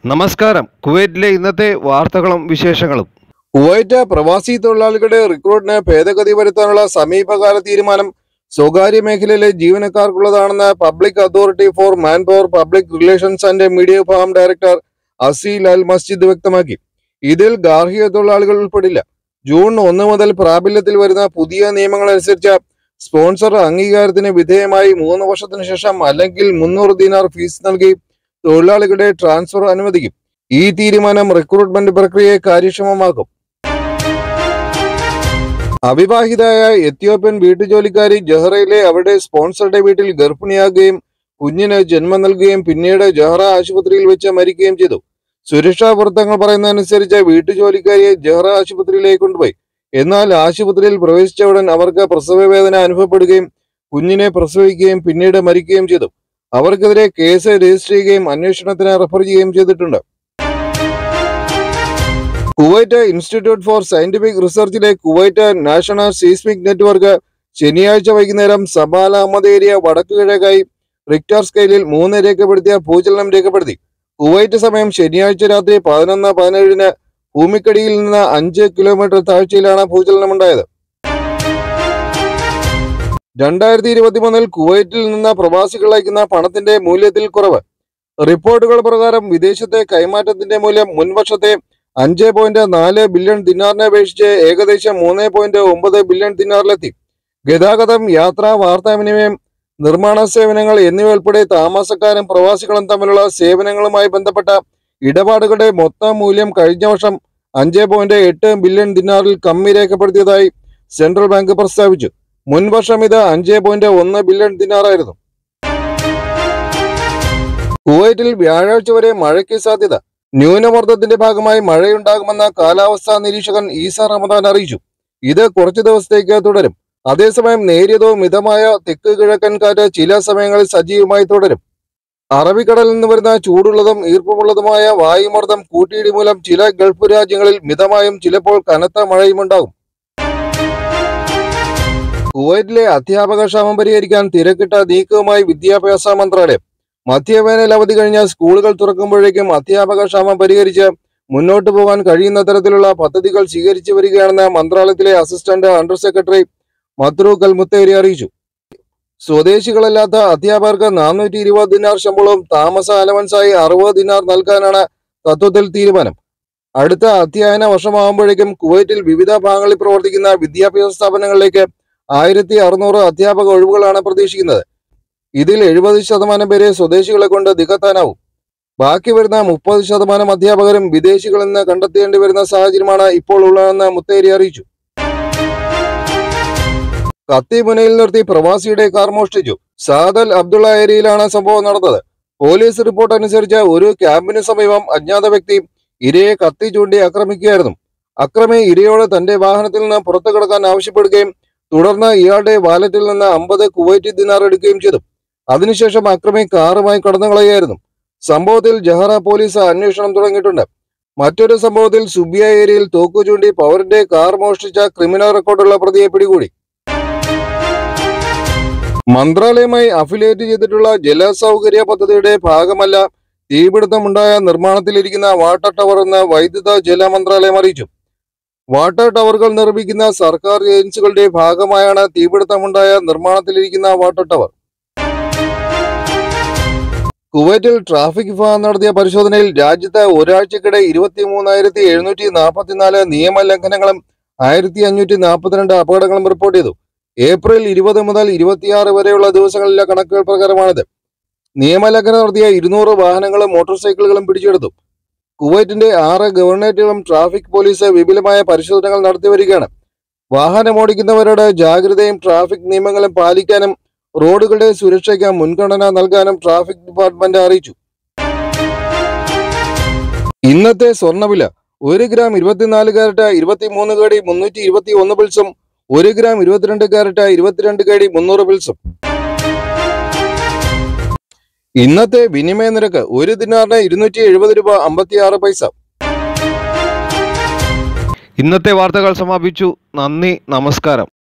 നമസ്കാരം. കുവൈറ്റിലെ ഇന്നത്തെ വാർത്തകളും വിശേഷങ്ങളും. കുവൈറ്റ് പ്രവാസി തൊഴിലാളികളുടെ റിക്രൂട്ടിന് ഭേദഗതി വരുത്താനുള്ള സമീപകാല തീരുമാനം സ്വകാര്യ മേഖലയിലെ ജീവനക്കാർക്കുള്ളതാണെന്ന് public authority for manpower public relations and media വിഭാഗം ഡയറക്ടർ അസീൽ അൽ മസ്ജിദ് വ്യക്തമാക്കി. ഇതിൽ ഗാർഹിക തൊഴിലാളികൾ ഉൾപ്പെടില്ല. ജൂൺ 1 മുതൽ പ്രാബല്യത്തിൽ വരുന്ന പുതിയ നിയമങ്ങൾ അനുസരിച്ച് സ്പോൺസർ അംഗീകാരത്തിന് വിധേയമായി 3 വർഷത്തിനു ശേഷം അല്ലെങ്കിൽ 300 ദിനാർ ഫീസ് നൽകി തൊഴിലാളികളുടെ ട്രാൻസ്ഫർ അനുവദിക്കും. ഈ തീരുമാനം റിക്രൂട്ട്മെന്റ് പ്രക്രിയയെ കാര്യക്ഷമമാക്കും. അവിവാഹിതയായ എത്യോപ്യൻ വീട്ടുജോലിക്കാരി ജഹ്റയിലെ അവരുടെ സ്പോൺസറുടെ വീട്ടിൽ ഗർഭിണിയാകുകയും കുഞ്ഞിന് ജന്മം നൽകുകയും പിന്നീട് ജഹ്റ ആശുപത്രിയിൽ വെച്ച് മരിക്കുകയും ചെയ്തു. സുരക്ഷാ വൃത്തങ്ങൾ പറയുന്നതനുസരിച്ച് വീട്ടുജോലിക്കാരിയെ ജഹ്റ ആശുപത്രിയിലേക്ക് കൊണ്ടുപോയി. എന്നാൽ ആശുപത്രിയിൽ പ്രവേശിച്ച ഉടൻ അവർക്ക് പ്രസവവേദന അനുഭവപ്പെടുകയും കുഞ്ഞിനെ പ്രസവിക്കുകയും പിന്നീട് മരിക്കുകയും ചെയ്തു. അവർക്കെതിരെ കേസ് രജിസ്റ്റർ ചെയ്യുകയും അന്വേഷണത്തിന് റഫർ ചെയ്യുകയും ചെയ്തിട്ടുണ്ട്. കുവൈറ്റ് ഇൻസ്റ്റിറ്റ്യൂട്ട് ഫോർ സയന്റിഫിക് റിസർച്ചിലെ കുവൈറ്റ് നാഷണൽ സീസ്മിക് നെറ്റ്വർക്ക് ശനിയാഴ്ച വൈകുന്നേരം സബാല അഹമ്മദ് ഏരിയ വടക്ക് കിഴക്കായി റിക്ടർ സ്കെയിലിൽ 3 രേഖപ്പെടുത്തിയ ഭൂചലനം രേഖപ്പെടുത്തി. കുവൈറ്റ് സമയം ശനിയാഴ്ച രാത്രി 11:17 ഭൂമിക്കടിയിൽ നിന്ന് 5 കിലോമീറ്റർ താഴ്ചയിലാണ് ഭൂചലനമുണ്ടായത്. 2023 കുവൈറ്റിൽ നിന്ന് പ്രവാസികൾ അയക്കുന്ന പണത്തിന്റെ മൂല്യത്തിൽ കുറവ്. റിപ്പോർട്ടുകൾ പ്രകാരം വിദേശത്തെ കൈമാറ്റത്തിന്റെ മൂല്യം മുൻവർഷത്തെ 5.4 ബില്യൺ ദിനാറിനെ അപേക്ഷിച്ച് ഏകദേശം 3.9 ബില്യൺ ദിനാറിലെത്തി. ഗതാഗതം, യാത്ര, വാർത്താവിനിമയം, നിർമ്മാണ സേവനങ്ങൾ എന്നിവ ഉൾപ്പെടെ താമസക്കാരും പ്രവാസികളും തമ്മിലുള്ള സേവനങ്ങളുമായി ബന്ധപ്പെട്ട ഇടപാടുകളുടെ മൊത്തം മൂല്യം കഴിഞ്ഞ വർഷം 5.8 ബില്യൺ ദിനാറിൽ കമ്മി രേഖപ്പെടുത്തിയതായി സെൻട്രൽ ബാങ്ക് പ്രസ്താവിച്ചു. മുൻവർഷം ഇത് 5.1 ബില്യൺ ദിനാറായിരുന്നു. കുവൈറ്റിൽ വ്യാഴാഴ്ച വരെ മഴയ്ക്ക് സാധ്യത. ന്യൂനമർദ്ദത്തിന്റെ ഭാഗമായി മഴയുണ്ടാകുമെന്ന് കാലാവസ്ഥാ നിരീക്ഷകൻ ഈസ റമദാൻ അറിയിച്ചു. ഇത് കുറച്ചു ദിവസത്തേക്ക് തുടരും. അതേസമയം നേരിയതോ മിതമായ തെക്ക് കിഴക്കൻ കാറ്റ് ചില സമയങ്ങളിൽ സജീവമായി തുടരും. അറബിക്കടലിൽ നിന്ന് വരുന്ന ചൂടുള്ളതും ഈർപ്പമുള്ളതുമായ വായുമർദ്ദം കൂട്ടിയിടി മൂലം ചില ഗൾഫ് രാജ്യങ്ങളിൽ മിതമായും ചിലപ്പോൾ കനത്ത മഴയും ഉണ്ടാകും. കുവൈറ്റിലെ അധ്യാപക ക്ഷാമം പരിഹരിക്കാൻ തിരക്കിട്ട നീക്കവുമായി വിദ്യാഭ്യാസ മന്ത്രാലയം. മധ്യവേനൽ അവധി കഴിഞ്ഞ സ്കൂളുകൾ തുറക്കുമ്പോഴേക്കും അധ്യാപക ക്ഷാമം പരിഹരിച്ച് മുന്നോട്ടു പോകാൻ കഴിയുന്ന തരത്തിലുള്ള പദ്ധതികൾ സ്വീകരിച്ചു വരികയാണെന്ന് മന്ത്രാലയത്തിലെ assistant under secretary Madrukh Al Mutairi അറിയിച്ചു. സ്വദേശികളല്ലാത്ത അധ്യാപകർക്ക് 420 ദിനാർ ശമ്പളവും താമസ അലവൻസായി 60 ദിനാർ നൽകാനാണ് തത്വത്തിൽ തീരുമാനം. അടുത്ത അധ്യയന വർഷമാകുമ്പോഴേക്കും കുവൈറ്റിൽ വിവിധ ഭാഗങ്ങളിൽ പ്രവർത്തിക്കുന്ന വിദ്യാഭ്യാസ സ്ഥാപനങ്ങളിലേക്ക് 1600 അധ്യാപക ഒഴിവുകളാണ് പ്രതീക്ഷിക്കുന്നത്. ഇതിൽ 70% പേരെ സ്വദേശികളെ കൊണ്ട് നികത്താനാവും. ബാക്കി വരുന്ന 30% അധ്യാപകരും വിദേശികളിൽ നിന്ന് കണ്ടെത്തേണ്ടി വരുന്ന സാഹചര്യമാണ് ഇപ്പോൾ ഉള്ളതെന്ന് മുത്തേരി അറിയിച്ചു. കത്തി മുനയിൽ നിർത്തി പ്രവാസിയുടെ കാർ മോഷ്ടിച്ചു. സാദൽ അബ്ദുള്ള ഏരിയയിലാണ് സംഭവം നടന്നത്. പോലീസ് റിപ്പോർട്ട് അനുസരിച്ച് ഒരു ക്യാമ്പിന് സമീപം അജ്ഞാത വ്യക്തി ഇരയെ കത്തി ചൂണ്ടി ആക്രമിക്കുകയായിരുന്നു. അക്രമി ഇരയോട് തന്റെ വാഹനത്തിൽ നിന്ന് പുറത്തു കിടക്കാൻ ആവശ്യപ്പെടുകയും തുടർന്ന് ഇയാളുടെ വാലറ്റിൽ നിന്ന് 50 കുവൈറ്റി ദിനാർ എടുക്കുകയും ചെയ്തു. അതിനുശേഷം അക്രമി കാറുമായി കടന്നുകളയുകയായിരുന്നു. സംഭവത്തിൽ ജഹ്റ പോലീസ് അന്വേഷണം തുടങ്ങിയിട്ടുണ്ട്. മറ്റൊരു സംഭവത്തിൽ സുബിയ ഏരിയയിൽ തോക്കു ചൂണ്ടി പൗരന്റെ കാർ മോഷ്ടിച്ച ക്രിമിനൽ റെക്കോർഡുള്ള പ്രതിയെ പിടികൂടി. മന്ത്രാലയവുമായി അഫിലിയേറ്റ് ചെയ്തിട്ടുള്ള ജലസൗകര്യ പദ്ധതിയുടെ ഭാഗമല്ല തീപിടുത്തമുണ്ടായ നിർമ്മാണത്തിലിരിക്കുന്ന വാട്ടർ ടവർ എന്ന് വൈദ്യുത ജല മന്ത്രാലയം അറിയിച്ചു. വാട്ടർ ടവറുകൾ നിർമ്മിക്കുന്ന സർക്കാർ ഏജൻസികളുടെ ഭാഗമായാണ് തീപിടുത്തമുണ്ടായ നിർമ്മാണത്തിലിരിക്കുന്ന വാട്ടർ ടവർ. കുവൈറ്റിൽ ട്രാഫിക് വിഭാഗം നടത്തിയ പരിശോധനയിൽ രാജ്യത്ത് ഒരാഴ്ചക്കിടെ 23,744 നിയമലംഘനങ്ങളും 1542 അപകടങ്ങളും റിപ്പോർട്ട് ചെയ്തു. ഏപ്രിൽ 20 മുതൽ 26 വരെയുള്ള ദിവസങ്ങളിലെ കണക്കുകൾ പ്രകാരമാണിത്. നിയമലംഘനം നടത്തിയ 200 വാഹനങ്ങളും മോട്ടോർ സൈക്കിളുകളും പിടിച്ചെടുത്തു. കുവൈറ്റിന്റെ 6 ഗവർണറേറ്റുകളും ട്രാഫിക് പോലീസ് വിപുലമായ പരിശോധനകൾ നടത്തി വരികയാണ്. വാഹനമോടിക്കുന്നവരോട് ജാഗ്രതയും ട്രാഫിക് നിയമങ്ങളും പാലിക്കാനും റോഡുകളുടെ സുരക്ഷയ്ക്ക് മുൻഗണന നൽകാനും ട്രാഫിക് ഡിപ്പാർട്ട്മെന്റ് അറിയിച്ചു. ഇന്നത്തെ സ്വർണ്ണവില: 1 ഗ്രാം 24 കാരറ്റ് 23 കേടി 321 പിൽസും 1 ഗ്രാം 22 കാരറ്റ് 22 കേടി 300 പിൽസും. ഇന്നത്തെ വിനിമയ നിരക്ക് 1 ദിനാറിന് 270 രൂപ 56 പൈസ. ഇന്നത്തെ വാർത്തകൾ സമാപിച്ചു. നന്ദി, നമസ്കാരം.